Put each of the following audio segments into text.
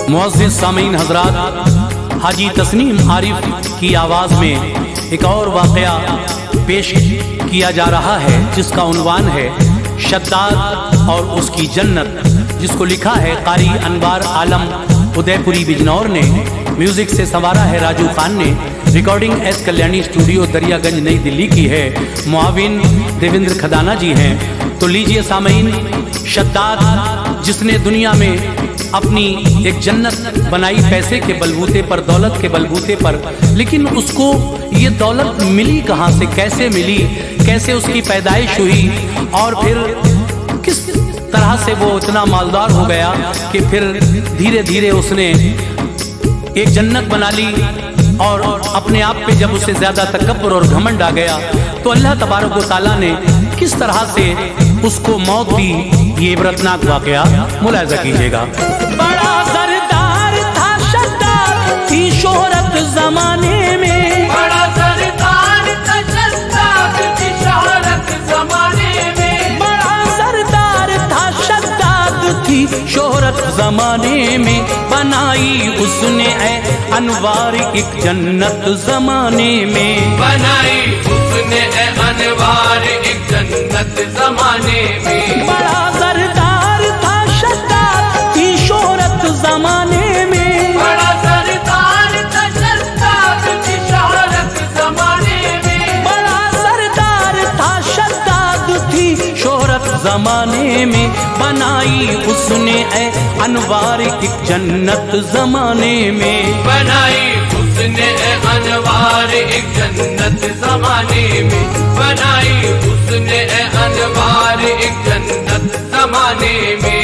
मुअज़्ज़िज़ सामीन हज़रात, हाजी तस्नीम आरिफ की आवाज़ में एक और वाक़या पेश किया जा रहा है जिसका उन्वान है शद्दाद और उसकी जन्नत, जिसको लिखा है कारी अनवार आलम उदयपुरी बिजनौर ने, म्यूज़िक से संवारा है राजू खान ने, recording S Kalyani studio Daryaganj New Delhi की है, मुआविन देवेंद्र खदाना जी हैं। तो लीजिए सामीन, शद्दाद जिसने दुनिया में अपनी एक जन्नत बनाई पैसे के बलबूते पर, दौलत के बलबूते पर, लेकिन उसको ये दौलत मिली कहाँ से, कैसे मिली, कैसे उसकी पैदाइश हुई और फिर किस तरह से वो इतना मालदार हो गया कि फिर धीरे धीरे उसने एक जन्नत बना ली और अपने आप पे जब उससे ज्यादा तकब्बुर और घमंड आ गया तो अल्लाह तबारक व तआला ने किस तरह से उसको मौत दी, ये इबरतनाक वाक़या मुलाहिज़ा कीजिएगा। बड़ा सरदार था शद्दाद थी शोहरत जमाने में, बड़ा सरदार था शद्दाद थी शोहरत जमाने में, बड़ा सरदार था शद्दाद थी शोहरत जमाने में, बनाई उसने अनवार एक जन्नत जमाने में, बनाई उसने अनवार एक जन्नत जमाने में। बड़ा सरदार था शद्दाद थी शोहरत जमाने में, बड़ा सरदार था शद्दाद थी शोहरत जमाने में, बड़ा सरदार था शद्दाद थी शोहरत जमाने में, बनाई उसने अनवार एक जन्नत जमाने में, बनाई उसने अनवार एक जन्नत जमाने में, बनाई उसने अनवार एक जन्नत जमाने में।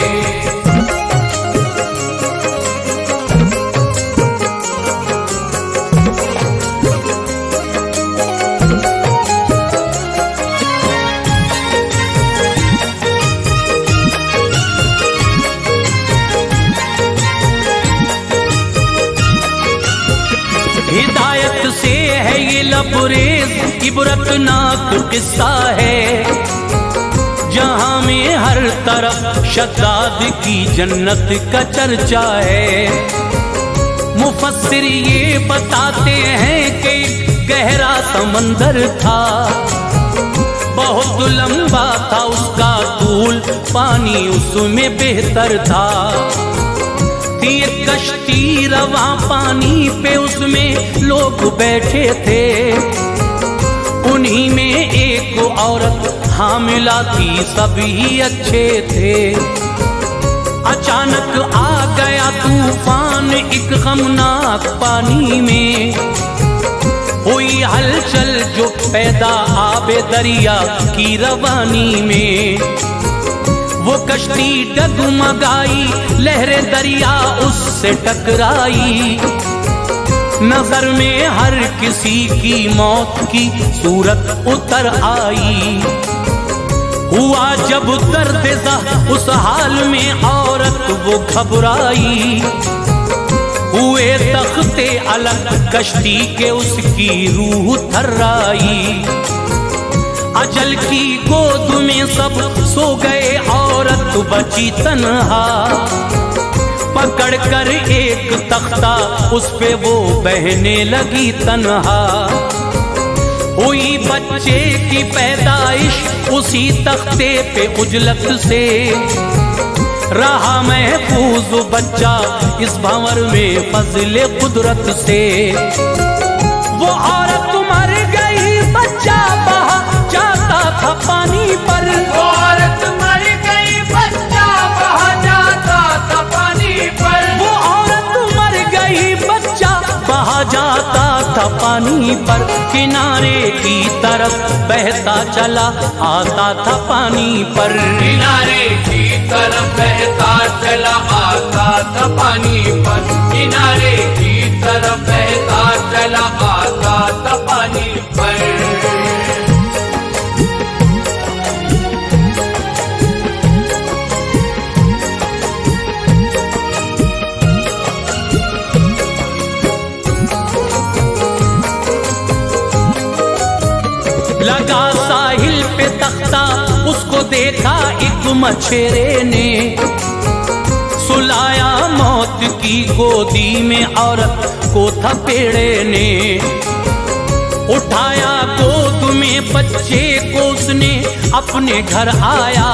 हिदायत से है ये लबरेज इबरतनाक किस्सा है, जहां में हर तरफ शद्दाद की जन्नत का चर्चा है। मुफस्सिर ये बताते हैं कि गहरा समंदर था, बहुत लंबा था उसका तूल, पानी उसमें बेहतर था, एक कश्ती रवा पानी पे उसमें लोग बैठे थे, उन्हीं में एक औरत हामिला थी, सभी अच्छे थे। अचानक आ गया तूफान एक गमनाक पानी में, हुई हलचल जो पैदा आबे दरिया की रवानी में, वो कश्ती डगमगाई, लहरें दरिया उससे टकराई, नजर में हर किसी की मौत की सूरत उतर आई। हुआ जब दर्द उस हाल में औरत वो घबराई, हुए तख्ते अलग कश्ती के उसकी रूह थर्राई, अजल की गोद में सब सो गए, औरत बची तन्हा, पकड़ कर एक तख्ता उस पे वो बहने लगी तन्हा, हुई बच्चे की पैदाइश उसी तख्ते पे उजलत से, रहा महफूज बच्चा इस भंवर में फजले कुदरत से। वो औरत मर गई, बच्चा बहा जाता था पानी पर, वो औरत मर गई, बच्चा बहा जाता था पानी पर, वो औरत मर गई, बच्चा बहा जाता था पानी पर, किनारे की तरफ बहता चला आता था पानी पर, किनारे की तरफ बहता चला आता था पानी पर, किनारे की तरफ बहता चला आता था पानी पर। लगा साहिल पे तख्ता, उसको देखा एक मछेरे ने, सुलाया मौत मौत की गोदी में औरत को थपेड़े ने, उठाया गोद में बच्चे को उसने अपने घर आया।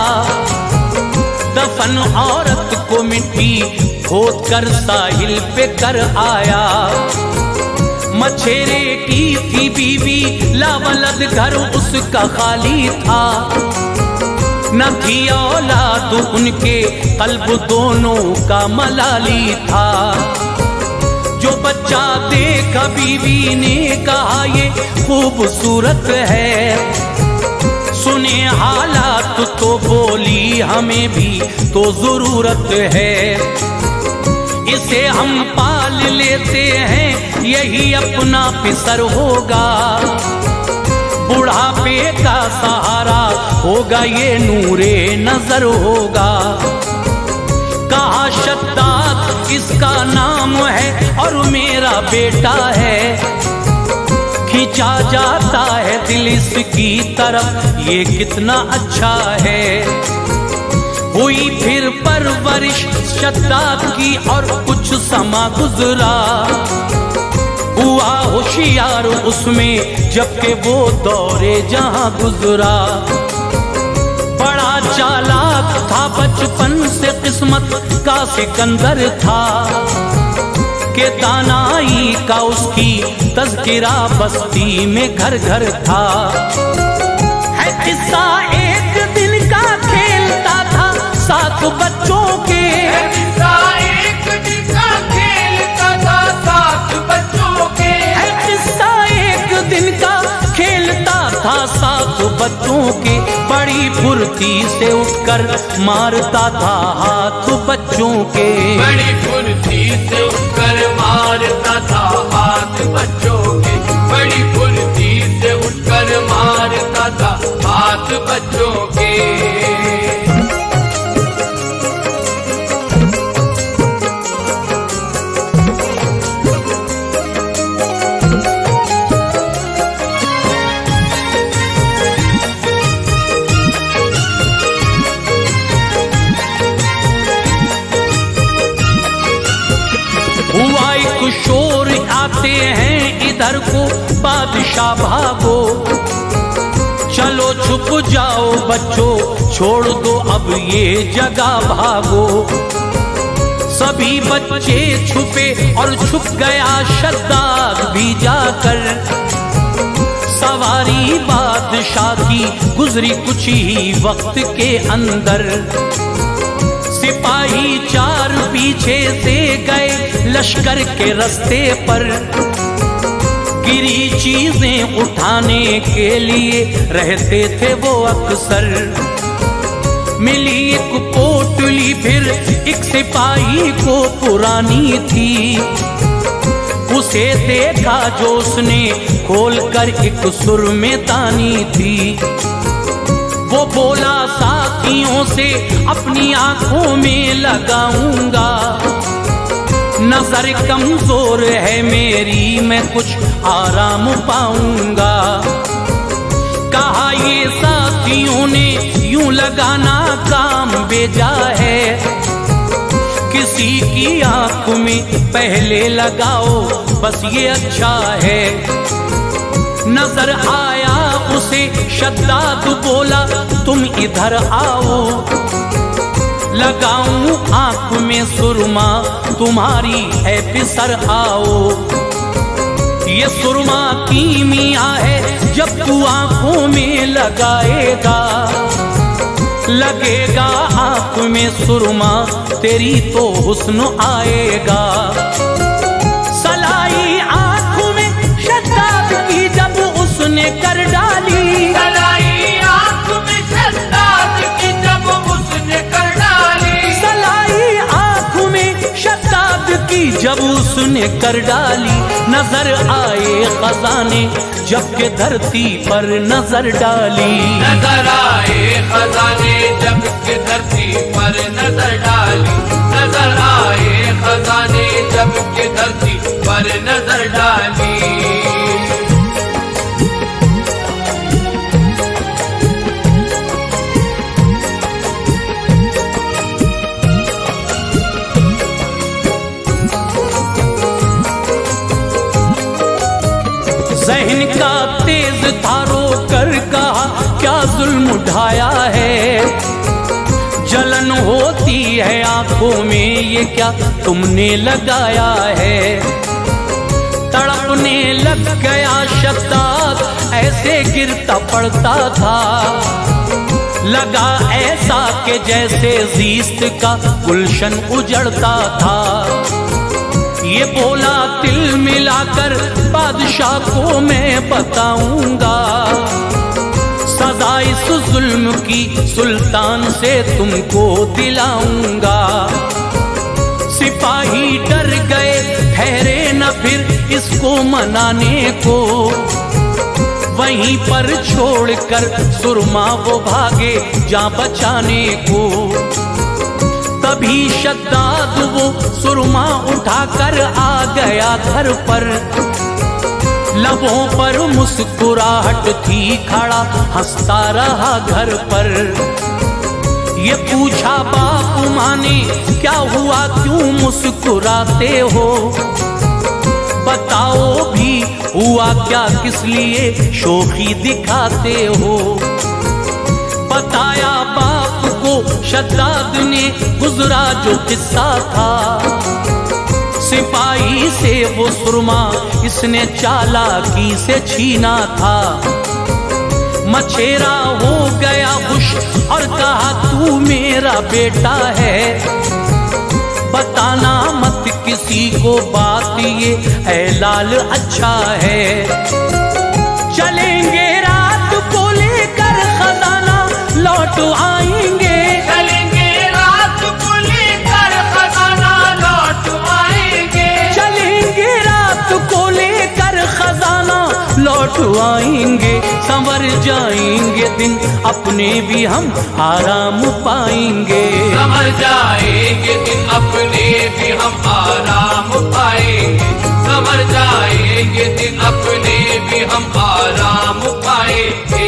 दफन औरत को मिट्टी खोद कर साहिल पे कर आया। मछेरे की थी बीवी लावलद घर उसका खाली था, न थी औलाद उनके कल्ब दोनों का मलाली था। जो बच्चा देखा बीवी ने कहा ये खूबसूरत है, सुने हालात तो बोली हमें भी तो जरूरत है। इसे हम पाल लेते हैं यही अपना पिसर होगा, बुढ़ापे का सहारा होगा ये नूरे नजर होगा। कहा शद्दाद इसका नाम है और मेरा बेटा है, खींचा जाता है दिल इसकी तरफ ये कितना अच्छा है। हुई फिर परवरिश शद्दाद की और कुछ समा गुजरा, हुआ होशियार उसमें जबकि वो दौरे जहां गुजरा। बड़ा चालाक था बचपन से किस्मत का सिकंदर था, के दानाई का उसकी तज़किरा बस्ती में घर घर था। है किस्सा एक दिन का खेलता था सात बच्चों के, किस्सा एक दिन का खेलता था सात बच्चों के। है किस्सा एक दिन का खेलता था सात बच्चों के। बड़ी फुर्ती से उठकर मारता था हाथ बच्चों के, बड़ी फुर्ती से उठकर मारता था हाथ बच्चों के, बड़ी फुर्ती से उठकर मारता था हाथ बच्चों के। शोर आते हैं इधर को बादशाह भागो, चलो छुप जाओ बच्चों छोड़ दो अब ये जगह भागो। सभी बच्चे छुपे और छुप गया शद्दाद भी जाकर। सवारी बादशाह की गुजरी कुछ ही वक्त के अंदर, सिपाही चार पीछे से गए लश्कर के रास्ते पर। गिरी चीजें उठाने के लिए रहते थे वो अक्सर। मिली एक पोटली फिर एक सिपाही को पुरानी थी, उसे देखा जो उसने खोलकर एक सुर में तानी थी। वो बोला साथियों से अपनी आंखों में लगाऊंगा, नजर कमजोर है मेरी मैं कुछ आराम पाऊंगा। कहा ये साथियों ने यूं लगाना काम बेजा है, किसी की आंख में पहले लगाओ बस ये अच्छा है। नजर आया उसे शद्दाद बोला तुम इधर आओ, लगाऊं आंख में सुरमा तुम्हारी है पिसर आओ। ये सुरमा कीमिया है जब तू आंखों में लगाएगा, लगेगा आंख में सुरमा तेरी तो हुस्न आएगा। सलाई आंख में शद्दाद की जब उसने कर डाली, सलाई आंख में शद्दाद की जब उसने कर डाली, सलाई आंख में शद्दाद की जब उसने कर डाली। नजर आए खजाने जबकि धरती पर नजर डाली, नजर आए खजाने जबकि धरती पर नजर डाली, नजर आए खजाने जबकि धरती पर नजर डाली। बुझाया है। जलन होती है आंखों में, ये क्या तुमने लगाया है। तड़पने लग गया शद्दाद, ऐसे गिरता पड़ता था। लगा ऐसा कि जैसे ज़ीस्त का गुलशन उजड़ता था। ये बोला दिल मिलाकर बादशाह को मैं बताऊंगा, सजा इस जुल्म की सुल्तान से तुमको दिलाऊंगा। सिपाही डर गए, ठहरे न फिर इसको मनाने को। वहीं पर छोड़कर सुरमा वो भागे जान बचाने को। तभी शद्दाद वो सुरमा उठाकर आ गया घर पर। लबों पर मुस्कुराहट थी, खड़ा हंसता रहा घर पर। ये पूछा बाप माने क्या हुआ, क्यों मुस्कुराते हो। बताओ भी हुआ क्या, किस लिए शोखी दिखाते हो। बताया बाप को शद्दाद ने गुजरा जो किस्सा था। सिपाही से वो सुरमा इसने चालाकी से छीना था। मछेरा हो गया खुश और कहा तू मेरा बेटा है। बताना मत किसी को बात, ये ऐलाल अच्छा है। चलेंगे रात को लेकर खजाना, लौट आएंगे। चलेंगे रात को लेकर खजाना, लौट आएंगे। चलेंगे रात को लेकर खजाना, लौट आएंगे। संवर जाएंगे दिन अपने भी हम आराम पाएंगे। संवर जाएंगे दिन अपने भी हम आराम पाएंगे। संवर जाएंगे दिन अपने भी हम आराम पाएंगे।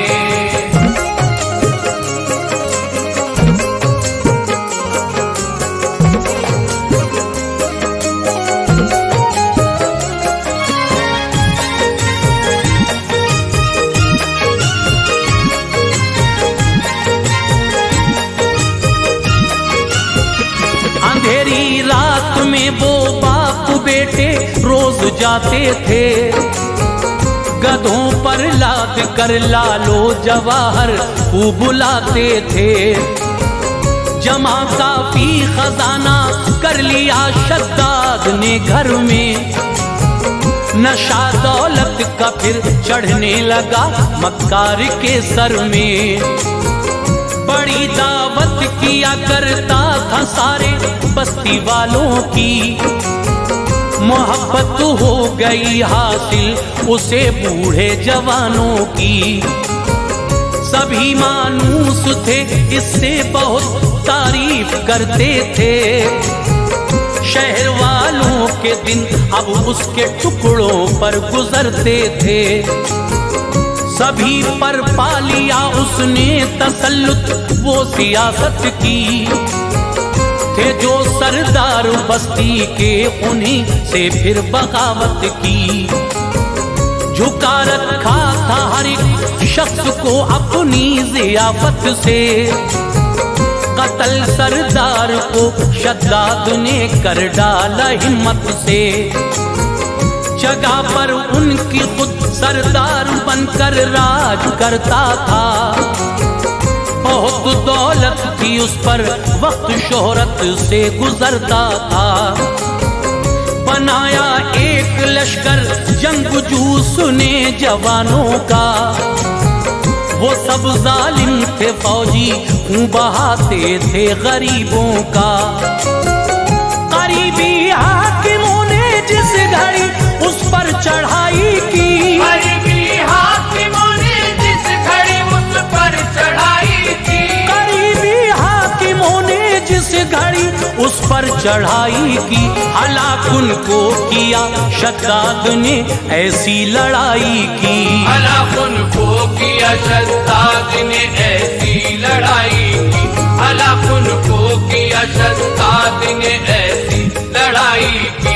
अंधेरी रात में वो बाप बेटे रोज जाते थे। गधों पर लाद कर लालो जवाहर को बुलाते थे। जमा काफी खजाना कर लिया शद्दाद ने घर में। नशा दौलत का फिर चढ़ने लगा मक्कार के सर में। बड़ी दावत किया करता था सारे बस्ती वालों की। मोहब्बत हो गई हासिल उसे बूढ़े जवानों की। सभी मानूस थे इससे बहुत तारीफ करते थे। शहर वालों के दिन अब उसके टुकड़ों पर गुजरते थे। सभी पर पा लिया उसने तसल्लुत वो सियासत की। थे जो सरदार बस्ती के उन्हीं से फिर बगावत की। झुका रखा था हर एक शख्स को अपनी जियाफत से। कत्ल सरदार को शद्दाद ने कर डाला हिम्मत से। जगह पर उनकी खुद सरदार बनकर राज करता था। बहुत दौलत थी उस पर, वक्त शोहरत से गुजरता था। बनाया एक लश्कर जंगजू ने जवानों का। वो सब जालिम थे फौजी, खून बहाते थे गरीबों का। गरीबी हाकिमों ने जिस घड़ी उस पर चढ़ाई की। गरीबी हाकिमों ने जिस घड़ी उस पर चढ़ाई की। गरीबी हाकिमों ने जिस घड़ी उस पर चढ़ाई की। हलाक उनको किया शद्दाद ने ऐसी लड़ाई की। हलाक उनको किया शद्दाद ने ऐसी लड़ाई की। हलाक उनको किया शद्दाद ने ऐसी लड़ाई की।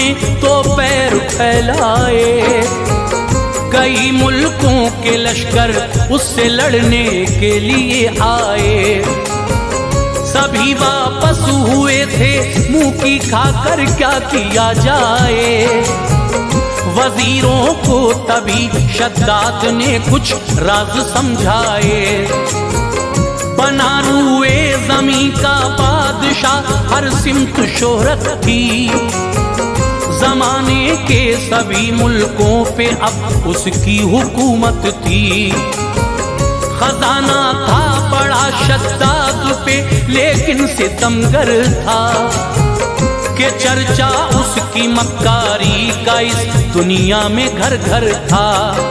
में तो पैर फैलाए। कई मुल्कों के लश्कर उससे लड़ने के लिए आए। सभी वापस हुए थे मुंह की खाकर क्या किया जाए। वजीरों को तभी शद्दाद ने कुछ राज समझाए। बना रुए ज़मीं का बादशाह हर सिमत शोहरत थी। ज़माने के सभी मुल्कों पे अब उसकी हुकूमत थी। खजाना था बड़ा शद्दाद पे लेकिन सितमगर था कि चर्चा उसकी मक्कारी का इस दुनिया में घर घर था।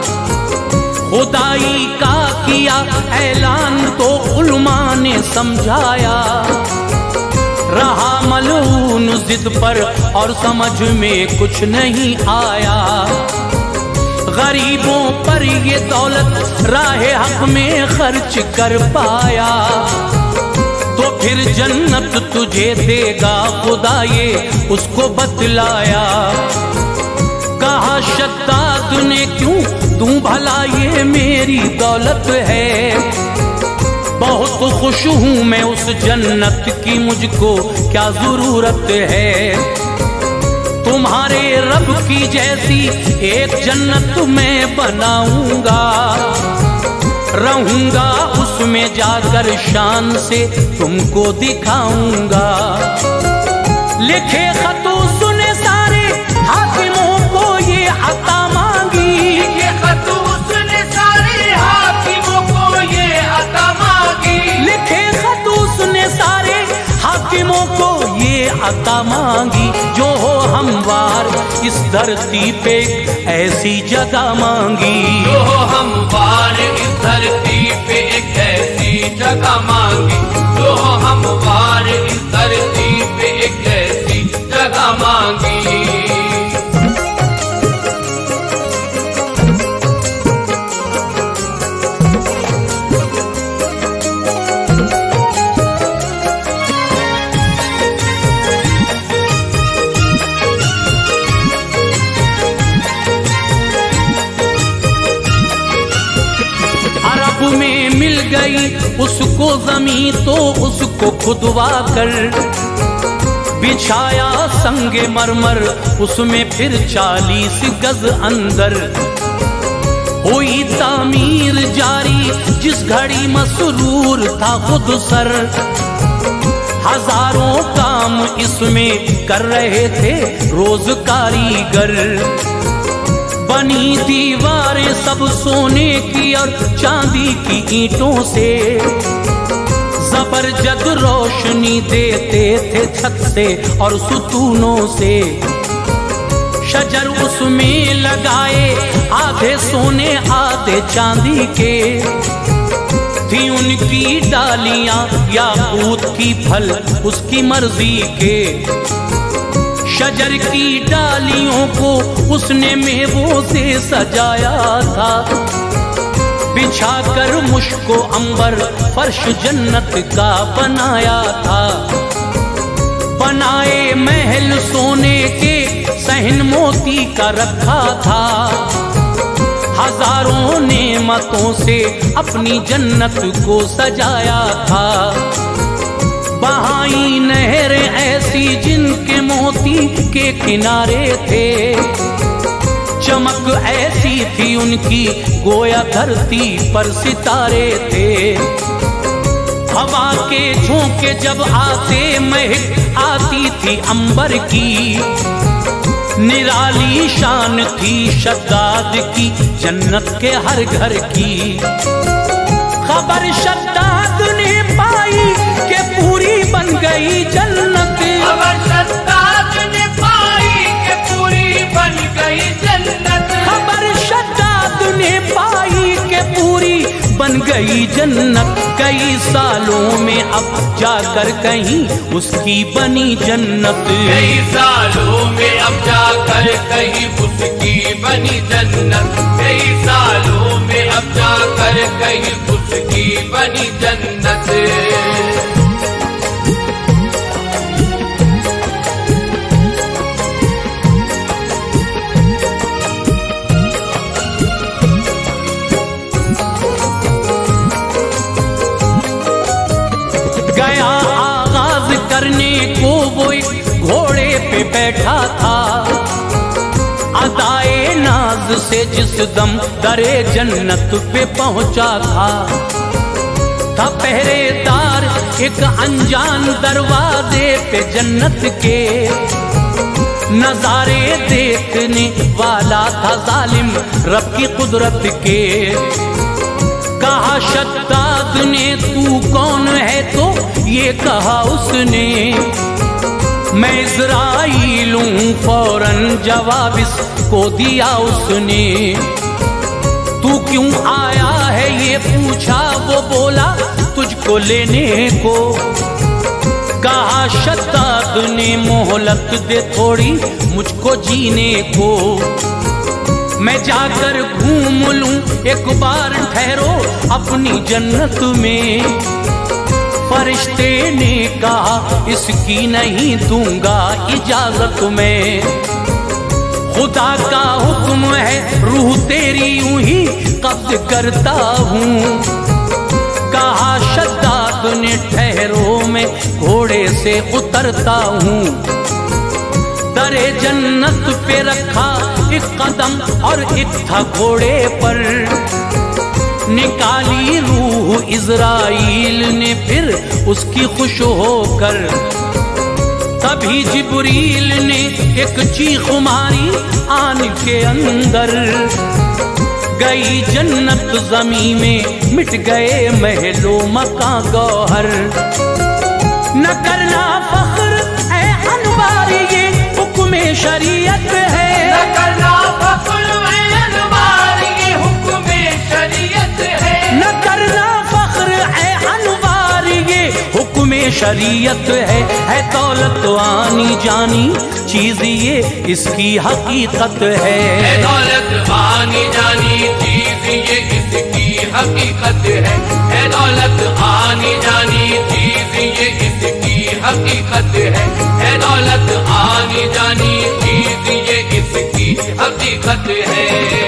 खुदाई का किया ऐलान तो उलमा ने समझाया। रहा मलून जिद पर और समझ में कुछ नहीं आया। गरीबों पर ये दौलत राहे हक में खर्च कर पाया तो फिर जन्नत तुझे देगा खुदा ये उसको बतलाया। कहा शद्दाद ने क्यों तू भला ये मेरी दौलत है। बहुत खुश हूँ मैं उस जन्नत की मुझको क्या जरूरत है। तुम्हारे रब की जैसी एक जन्नत मैं बनाऊंगा। रहूंगा उसमें जाकर शान से तुमको दिखाऊंगा। लिखे खतू सुने सारे हाकिमों को ये अता मांगी। लिखे खतू सुने सारे हाकिमों को ये अता मांगी। लिखे खतू सुने सारे हाकिमों को ये अता मांगी। जो हो हमवार इस धरती पे ऐसी जगह मांगी। जो हो हमवार इस धरती पे एक ऐसी जगह मांगी। जो हो हमवार इस धरती पे एक ऐसी जगह मांगी। में मिल गई उसको जमीन तो उसको खुदवा कर बिछाया संगे मरमर उसमें फिर 40 गज अंदर। हुई तामीर जारी जिस घड़ी मसरूर था खुद सर। हजारों काम इसमें कर रहे थे रोज कारीगर। बनी दीवारें सब सोने की और चांदी की ईंटों से। जबरदस्त रोशनी देते थे छत से और सुतूनों से। शजर उसमें लगाए आधे सोने आधे चांदी के। थी उनकी डालियां याकूत की फल उसकी मर्जी के। शजर की डालियों को उसने मेवों से सजाया था। बिछाकर मुश्को अंबर फर्श जन्नत का बनाया था। बनाए महल सोने के सहन मोती का रखा था। हजारों नेमतों से अपनी जन्नत को सजाया था। बहाई नहरें ऐसी जिनके मोती के किनारे थे। चमक ऐसी थी उनकी गोया धरती पर सितारे थे। हवा के झोंके जब आते महक आती थी अंबर की। निराली शान थी शद्दाद की जन्नत के हर घर की। खबर शद्दाद ने पाई कि पूरी बन गई जन्नत। खबर शद्दाद ने पाई कि पूरी बन गई जन्नत। खबर शद्दाद ने पाई कि पूरी बन गई जन्नत। कई सालों में अब जाकर कहीं उसकी बनी जन्नत। कई सालों में अब जाकर कहीं उसकी बनी जन्नत। कई सालों में अब जाकर कहीं उसकी बनी जन्नत। दम दरे जन्नत पे पहुंचा था पहरेदार एक अनजान दरवाजे पे जन्नत के, नजारे देखने वाला था जालिम रब की कुदरत के। कहा शद्दाद ने तू कौन है, तो ये कहा उसने मैं इज़राइल हूं, फौरन जवाब इसको दिया उसने। तू क्यों आया है ये पूछा, वो बोला तुझको लेने को। कहा शद्दाद ने मोहलत दे थोड़ी मुझको जीने को, मैं जाकर घूम लूं एक बार, ठहरो अपनी जन्नत में। फरिश्ते ने कहा इसकी नहीं दूंगा इजाजत में, खुदा का हुक्म है रूह तेरी यूं ही कब्ज करता हूँ। कहा शद्दाद ने ठहरो मैं घोड़े से उतरता हूँ। दरे जन्नत पे रखा एक कदम और एक था घोड़े पर, निकाली रूह इज़राइल ने फिर उसकी खुश होकर। तभी जिब्रील ने एक चीख मारी आन के अंदर, गई जन्नत ज़मीं में मिट गए महलो मकां गौहर। न करना फख्र ऐ अनवार ये हुक्म शरीयत है, न करना फख्र ऐ अनवार ये हुक्म शरीयत है, न करना फख्र ऐ अनवार ये हुक्म शरीयत है दौलत आनी जानी चीज ये इसकी हकीकत है। दौलत आनी जानी चीज ये इसकी हकीकत है, दौलत आनी जानी चीज ये इसकी हकीकत है, दौलत आनी जानी चीज ये इसकी हकीकत है।